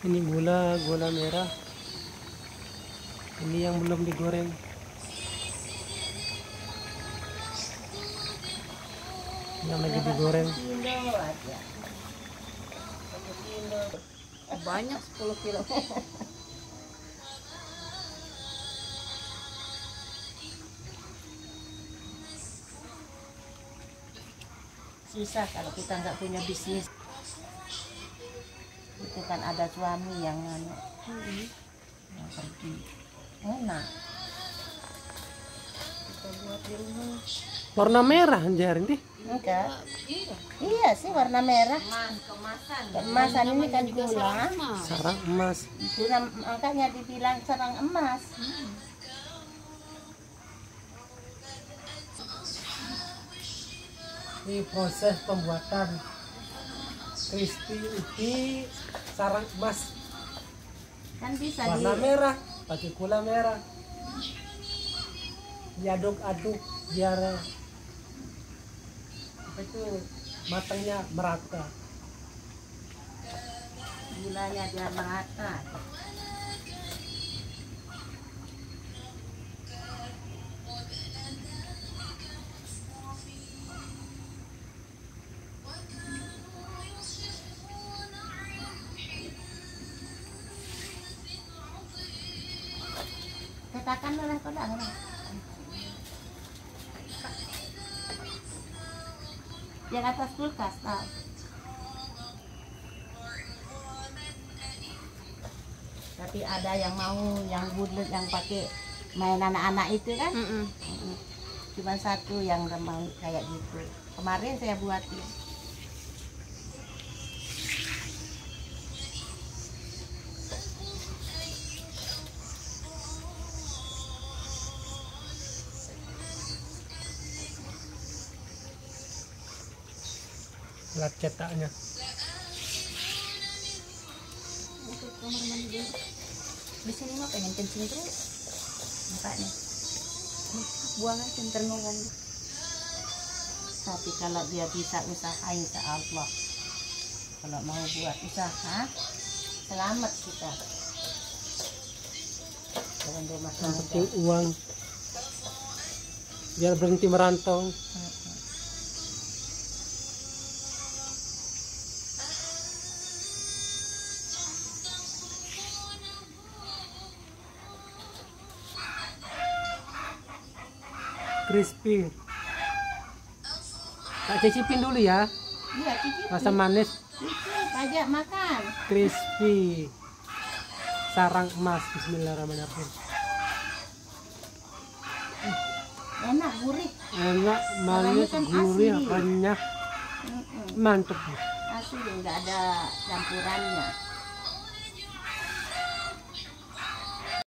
Ini gula merah. Ini yang belum digoreng. Yang lagi digoreng. Kilo aja. 1 kilo. Banyak 10 kilo. Susah kalau kita nggak punya bisnis. Itu kan ada suami yang yang pergi. Enak. Kita buat di rumah. Warna merah anjar ini. Enggak. Iya sih warna merah. Kemasan. Kemasan ini kan gula. Sarang emas. Itu makanya dibilang sarang emas. Ini proses pembuatan crispy ubi sarang emas. Kan bisa Warna merah, pakai gula merah. Diaduk-aduk biar apa itu matangnya merata. gulanya biar merata. Katakan oleh kodang. Yang atas kulkas, tahu. Tapi ada yang mau yang bulat yang pakai main anak-anak itu kan. Cuma satu yang mau kayak gitu. Kemarin saya buatin. Alat cetaknya. Untuk kamar mandi dia. Di sini mah pengen kencing terus. Makanya. Buang aja ntar ngomong. Tapi kalau dia bisa usaha insya Allah. Kalau mau buat usaha, selamat kita. Jangan rumah Yang tangga. penting uang. Biar berhenti merantau. Crispy. Tak cicipin dulu ya. Iya, cicip. Rasa manis, Cicip aja makan. crispy. Sarang emas. Bismillahirrahmanirrahim. Enak, gurih. Enak, manis, kan gurih, asli. renyah, Mm-mm. mantep. Asli, nggak ada campurannya.